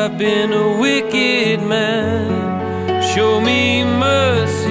I've been a wicked man. Show me mercy